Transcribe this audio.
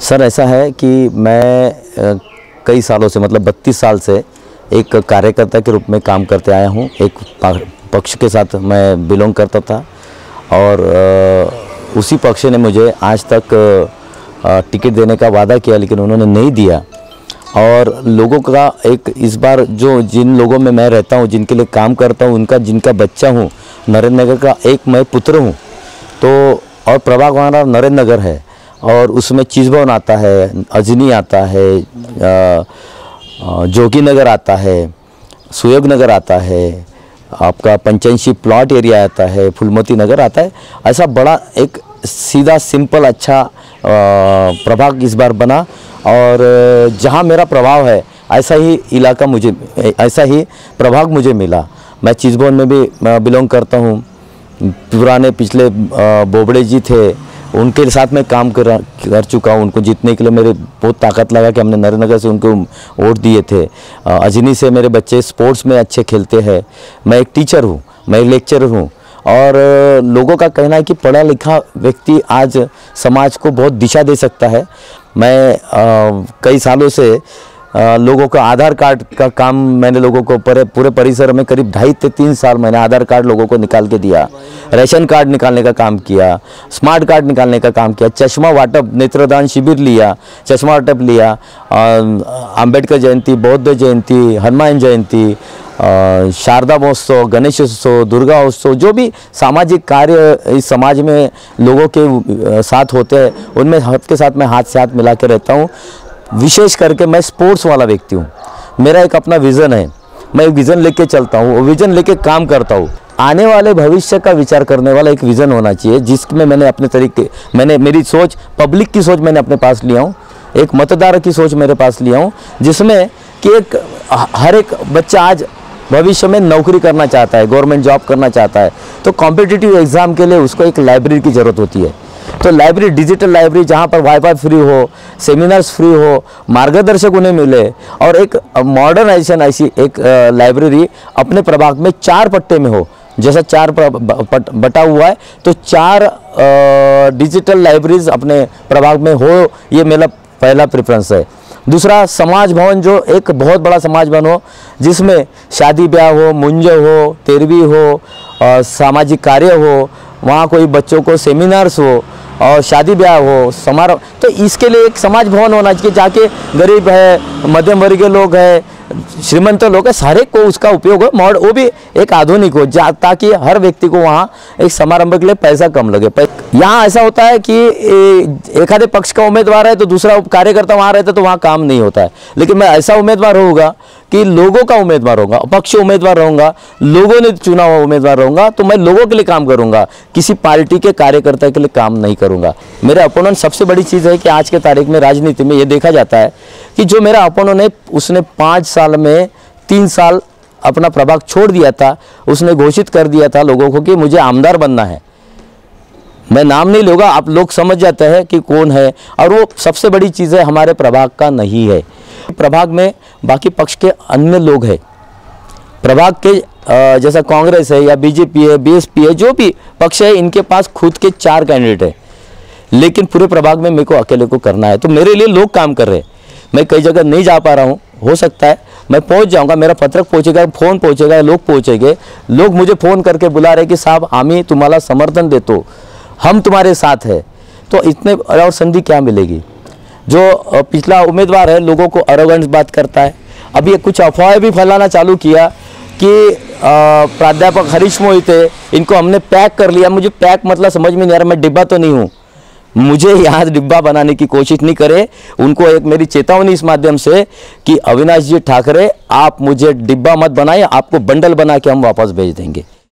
Sir ऐसा है कि मैं कई सालों से मतलब 32 साल से एक कार्यकर्ता के रूप में काम करते आया हूँ। एक पक्ष के साथ मैं बिलोंग करता था और उसी पक्ष ने मुझे आज तक टिकट देने का वादा किया, लेकिन उन्होंने नहीं दिया। और लोगों का एक इस बार जो जिन लोगों में मैं रहता हूँ, जिनके लिए काम करता हूँ, उनका जिनका बच्चा हूँ, नरेंद्र नगर का एक मैं पुत्र हूँ। तो और प्रभाग हमारा नरेंद्र नगर है और उसमें चिजभवन आता है, अजनी आता है, जोगी नगर आता है, सुयोग नगर आता है, आपका पंचायशी प्लॉट एरिया आता है, फुलमती नगर आता है। ऐसा बड़ा एक सीधा सिंपल अच्छा प्रभाग इस बार बना और जहाँ मेरा प्रभाव है ऐसा ही इलाका मुझे, ऐसा ही प्रभाग मुझे मिला। मैं चिजभवन में भी बिलोंग करता हूँ। पुराने पिछले बोबड़े जी थे, उनके साथ मैं काम कर चुका हूँ। उनको जीतने के लिए मेरे बहुत ताकत लगा कि हमने नरेंद्र नगर से उनको वोट दिए थे। अजनी से मेरे बच्चे स्पोर्ट्स में अच्छे खेलते हैं। मैं एक टीचर हूँ, मैं एक लेक्चरर हूँ और लोगों का कहना है कि पढ़ा लिखा व्यक्ति आज समाज को बहुत दिशा दे सकता है। मैं कई सालों से लोगों का आधार कार्ड का काम मैंने लोगों को पूरे परिसर में करीब 2.5 से 3 साल मैंने आधार कार्ड लोगों को निकाल के दिया। रेशन कार्ड निकालने का काम किया, स्मार्ट कार्ड निकालने का काम किया, चश्मा वाटप, नेत्रदान शिविर लिया, चश्मा वाटप लिया, अंबेडकर जयंती, बौद्ध जयंती, हनुमान जयंती, शारदा महोत्सव, गणेश उत्सव, दुर्गा उत्सव, जो भी सामाजिक कार्य इस समाज में लोगों के साथ होते हैं उनमें हाथ के साथ मैं हाथ से हाथ मिला के रहता हूँ। विशेष करके मैं स्पोर्ट्स वाला व्यक्ति हूँ। मेरा एक अपना विज़न है, मैं एक विज़न लेके चलता हूँ, वो विज़न लेके काम करता हूँ। आने वाले भविष्य का विचार करने वाला एक विज़न होना चाहिए, जिसमें मैंने अपने तरीके, मेरी सोच, पब्लिक की सोच मैंने अपने पास लिया हूँ, एक मतदार की सोच मेरे पास लिया हूँ, जिसमें कि एक हर एक बच्चा आज भविष्य में नौकरी करना चाहता है, गवर्नमेंट जॉब करना चाहता है, तो कॉम्पिटिटिव एग्ज़ाम के लिए उसको एक लाइब्रेरी की ज़रूरत होती है। तो लाइब्रेरी, डिजिटल लाइब्रेरी जहाँ पर वाईफाई फ्री हो, सेमिनार्स फ्री हो, मार्गदर्शक उन्हें मिले और एक मॉडर्नाइजेशन ऐसी एक लाइब्रेरी अपने प्रभाग में 4 पट्टे में हो। जैसा 4 बटा हुआ है तो 4 डिजिटल लाइब्रेरीज अपने प्रभाग में हो, ये मेरा पहला प्रेफरेंस है। दूसरा, समाज भवन, जो एक बहुत बड़ा समाज भवन हो जिसमें शादी ब्याह हो, मुंज हो, तेरवी हो, सामाजिक कार्य हो, वहाँ कोई बच्चों को सेमिनार्स हो और शादी ब्याह हो, समारोह, तो इसके लिए एक समाज भवन होना चाहिए। जाके गरीब है, मध्यम वर्ग के लोग हैं, श्रीमंत लोग हैं, सारे को उसका उपयोग हो, वो भी एक आधुनिक हो, ताकि हर व्यक्ति को वहाँ एक समारंभ के लिए पैसा कम लगे। यहाँ ऐसा होता है कि एक आधे पक्ष का उम्मीदवार है तो दूसरा कार्यकर्ता वहाँ रहता है तो वहाँ काम नहीं होता है। लेकिन मैं ऐसा उम्मीदवार होगा कि लोगों का उम्मीदवार होगा, पक्ष उम्मीदवार रहूँगा, लोगों ने चुना हुआ उम्मीदवार रहूँगा, तो मैं लोगों के लिए काम करूँगा, किसी पार्टी के कार्यकर्ता के लिए काम नहीं करूँगा। मेरे अपोनेंट, सबसे बड़ी चीज़ है कि आज के तारीख में राजनीति में ये देखा जाता है कि जो मेरा अपोनेंट है उसने 5 साल में 3 साल अपना प्रभाग छोड़ दिया था। उसने घोषित कर दिया था लोगों को कि मुझे आमदार बनना है। मैं नाम नहीं लूँगा, आप लोग समझ जाते हैं कि कौन है, और वो सबसे बड़ी चीज़ है हमारे प्रभाग का नहीं है। प्रभाग में बाकी पक्ष के अन्य लोग हैं, प्रभाग के जैसा कांग्रेस है या बीजेपी है, बीएसपी है, जो भी पक्ष है, इनके पास खुद के 4 कैंडिडेट है, लेकिन पूरे प्रभाग में मेरे को अकेले को करना है। तो मेरे लिए लोग काम कर रहे हैं, मैं कई जगह नहीं जा पा रहा हूँ, हो सकता है मैं पहुँच जाऊँगा, मेरा पत्रक पहुँचेगा, फ़ोन पहुँचेगा, लोग पहुँचेंगे, लोग मुझे फ़ोन करके बुला रहे कि साहब आम्ही तुम्हाला समर्थन देतो, हम तुम्हारे साथ है। तो इतने और संधि क्या मिलेगी? जो पिछला उम्मीदवार है लोगों को अरोगेंस बात करता है। अभी ये कुछ अफवाहें भी फैलाना चालू किया कि प्राध्यापक हरीश मोहिते, इनको हमने पैक कर लिया। मुझे पैक मतलब समझ में नहीं आ रहा, मैं डिब्बा तो नहीं हूँ, मुझे यहाँ डिब्बा बनाने की कोशिश नहीं करे। उनको एक मेरी चेतावनी इस माध्यम से कि अविनाश जी ठाकरे, आप मुझे डिब्बा मत बनाइए, आपको बंडल बना के हम वापस भेज देंगे।